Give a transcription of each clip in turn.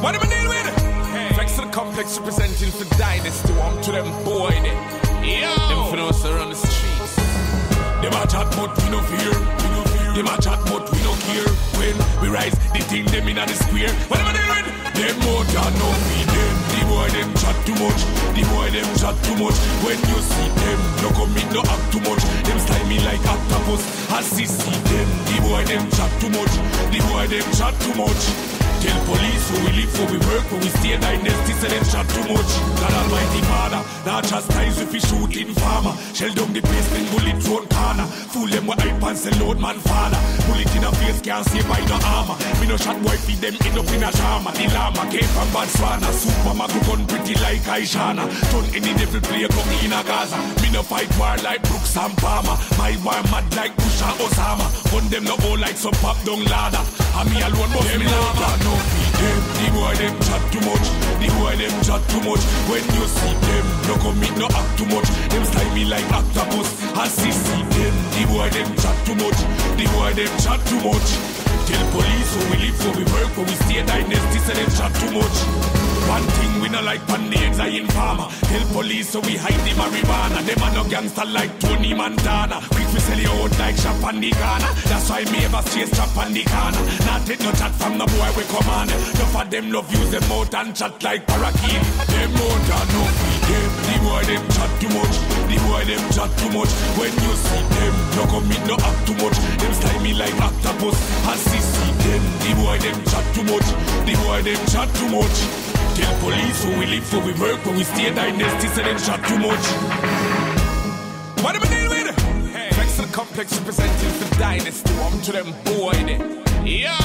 What am I dealing with? Hey. Flex of the complex representing for dynasty. I'm to them boy there. Yo. Them finals around the streets. Them a chat but we no fear. Them a chat but we no care. When we rise, the thing them in the square. What am I dealing with? Them more than no feed them. The boy them chat too much. The boy them chat too much. When you see them, no commit, no act too much. Them style me like octopus. As see them, the boy them chat too much. The boy them chat too much. Tell police who we live for, we work for, we stay dynasty, so them chat too much. God Almighty Father, not just ties if we shooting farmer. Shell down the place, then bullet thrown corner. Fool them with hype and sell load man father. Bullet in a face, can't save by no armor. Me no shot boy feed them, end up in a drama. The llama came from Botswana. Superman go gun pretty like Aishana. Turn any devil player come in a Gaza. Me no fight war like Brooks and Palmer. My war mad like Bush and Osama. Gun them no go like some pop down ladder. And me alone bust me lava. The boy them chat too much. The boy them chat too much. When you see them, no commit, no act too much. Them style me like octopus. I see them. The boy them chat too much. The boy them chat too much. Tell police who we live for, we work for, we stay dynasty, so them chat too much. One thing we no like pan the eggs I in farmer. Tell police so we hide the marijuana. Them are no gangster like Tony Montana. Quick we sell you out like shop on the Ghana. That's why me ever chase trap on the corner. Not take no chat from the boy we command. Enough of them love use them out and chat like parakeet. Them out and no feed them. The boy them chat too much. The boy them chat too much. When you see them, no commit, no act too much. Them style me like octopus. And see them. The boy them chat too much. The boy them chat too much. Tell police who we live for, we work for, we stay dynasty, so them chat too much. What am I dealing with? Hey. Flex of the complex representing for dynasty. I'm to them boy there. Yo!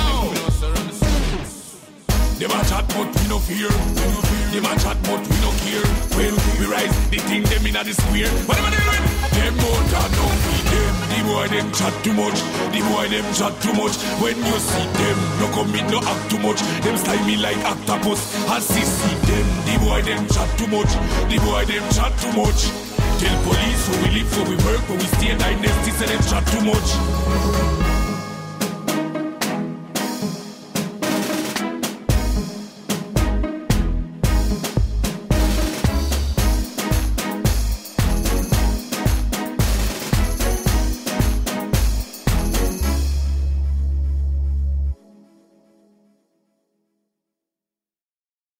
Them a chat but we no fear. Them a chat but we no care. When we rise, the thing them in the square. What am I dealing with? Them more than no feed them. The boy them chat too much. The boy them chat too much. When you see them, no commit, no act too much. Them style me like octopus. I see them. The boy them chat too much. The boy them chat too much. Tell police who we live for, we work for, we stay dynasty, so them chat too much.